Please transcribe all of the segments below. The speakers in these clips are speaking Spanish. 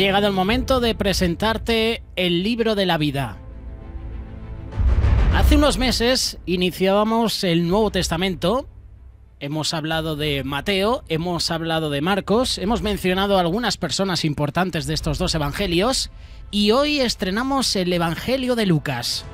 llegado el momento de presentarte el libro de la vida. Hace unos meses iniciábamos el Nuevo Testamento. Hemos hablado de Mateo, hemos hablado de Marcos, hemos mencionado a algunas personas importantes de estos dos evangelios y hoy estrenamos el Evangelio de Lucas.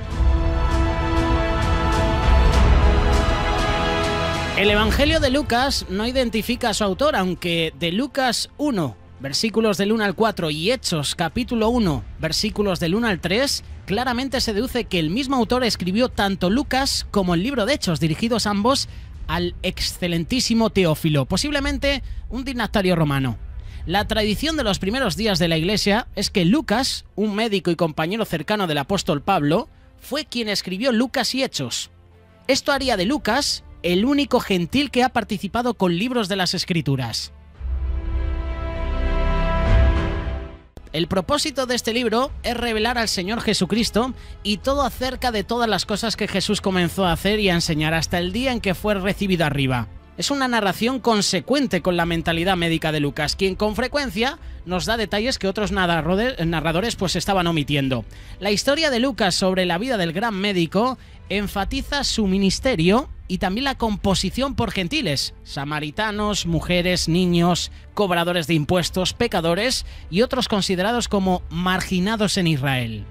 El Evangelio de Lucas no identifica a su autor, aunque de Lucas 1, versículos del 1 al 4 y Hechos capítulo 1, versículos del 1 al 3, claramente se deduce que el mismo autor escribió tanto Lucas como el libro de Hechos, dirigidos ambos al excelentísimo Teófilo, posiblemente un dignatario romano. La tradición de los primeros días de la Iglesia es que Lucas, un médico y compañero cercano del apóstol Pablo, fue quien escribió Lucas y Hechos. Esto haría de Lucas el único gentil que ha participado con libros de las Escrituras. El propósito de este libro es revelar al Señor Jesucristo y todo acerca de todas las cosas que Jesús comenzó a hacer y a enseñar hasta el día en que fue recibido arriba. Es una narración consecuente con la mentalidad médica de Lucas, quien con frecuencia nos da detalles que otros narradores pues estaban omitiendo. La historia de Lucas sobre la vida del gran médico enfatiza su ministerio y también la composición por gentiles, samaritanos, mujeres, niños, cobradores de impuestos, pecadores y otros considerados como marginados en Israel.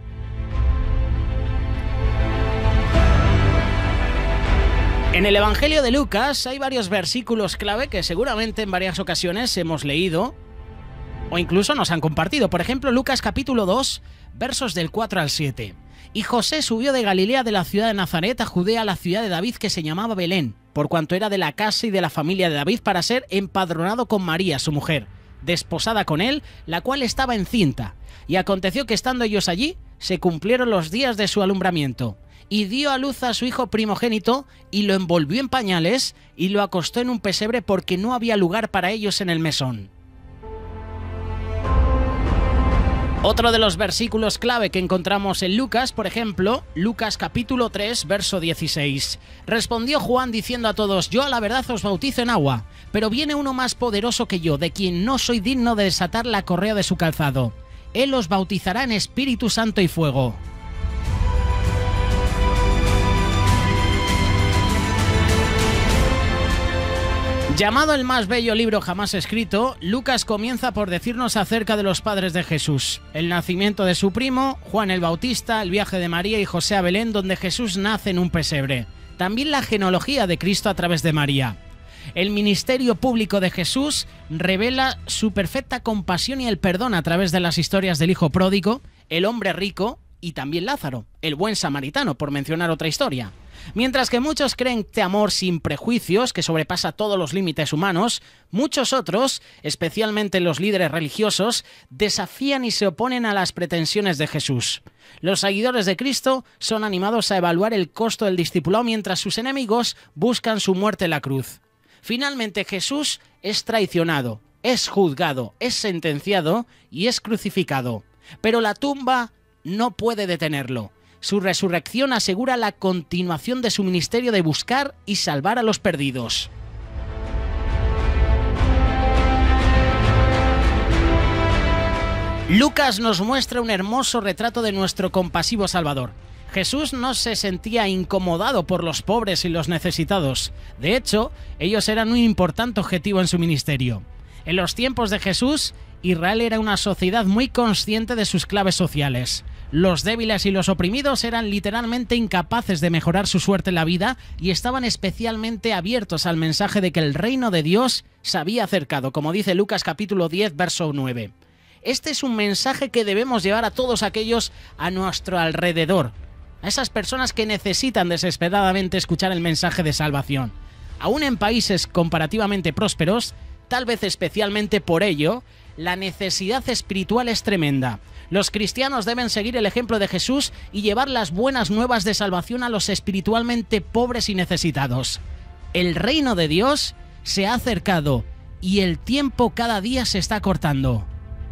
En el Evangelio de Lucas hay varios versículos clave que seguramente en varias ocasiones hemos leído o incluso nos han compartido. Por ejemplo, Lucas capítulo 2, versos del 4 al 7. Y José subió de Galilea, de la ciudad de Nazaret, a Judea, a la ciudad de David, que se llamaba Belén, por cuanto era de la casa y de la familia de David, para ser empadronado con María, su mujer, desposada con él, la cual estaba encinta. Y aconteció que estando ellos allí, se cumplieron los días de su alumbramiento. Y dio a luz a su hijo primogénito, y lo envolvió en pañales, y lo acostó en un pesebre, porque no había lugar para ellos en el mesón. Otro de los versículos clave que encontramos en Lucas, por ejemplo, Lucas capítulo 3, verso 16. Respondió Juan diciendo a todos: yo a la verdad os bautizo en agua, pero viene uno más poderoso que yo, de quien no soy digno de desatar la correa de su calzado. Él os bautizará en Espíritu Santo y fuego. Llamado el más bello libro jamás escrito, Lucas comienza por decirnos acerca de los padres de Jesús, el nacimiento de su primo, Juan el Bautista, el viaje de María y José a Belén, donde Jesús nace en un pesebre. También la genealogía de Cristo a través de María. El ministerio público de Jesús revela su perfecta compasión y el perdón a través de las historias del hijo pródigo, el hombre rico y también Lázaro, el buen samaritano, por mencionar otra historia. Mientras que muchos creen este amor sin prejuicios, que sobrepasa todos los límites humanos, muchos otros, especialmente los líderes religiosos, desafían y se oponen a las pretensiones de Jesús. Los seguidores de Cristo son animados a evaluar el costo del discipulado, mientras sus enemigos buscan su muerte en la cruz. Finalmente Jesús es traicionado, es juzgado, es sentenciado y es crucificado. Pero la tumba no puede detenerlo. Su resurrección asegura la continuación de su ministerio de buscar y salvar a los perdidos. Lucas nos muestra un hermoso retrato de nuestro compasivo Salvador. Jesús no se sentía incomodado por los pobres y los necesitados. De hecho, ellos eran un importante objetivo en su ministerio. En los tiempos de Jesús, Israel era una sociedad muy consciente de sus claves sociales. Los débiles y los oprimidos eran literalmente incapaces de mejorar su suerte en la vida y estaban especialmente abiertos al mensaje de que el reino de Dios se había acercado, como dice Lucas capítulo 10, verso 9. Este es un mensaje que debemos llevar a todos aquellos a nuestro alrededor, a esas personas que necesitan desesperadamente escuchar el mensaje de salvación. Aún en países comparativamente prósperos, tal vez especialmente por ello, la necesidad espiritual es tremenda. Los cristianos deben seguir el ejemplo de Jesús y llevar las buenas nuevas de salvación a los espiritualmente pobres y necesitados. El reino de Dios se ha acercado y el tiempo cada día se está acortando.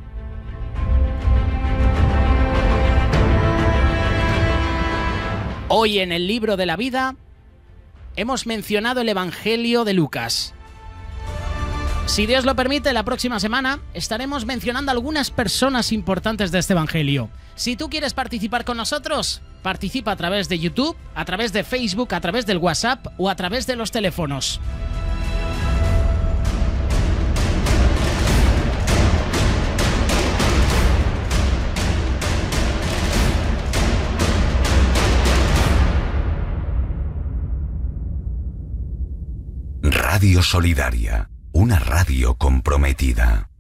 Hoy en el libro de la vida hemos mencionado el Evangelio de Lucas. Si Dios lo permite, la próxima semana estaremos mencionando algunas personas importantes de este Evangelio. Si tú quieres participar con nosotros, participa a través de YouTube, a través de Facebook, a través del WhatsApp o a través de los teléfonos. Radio Solidaria, una radio comprometida.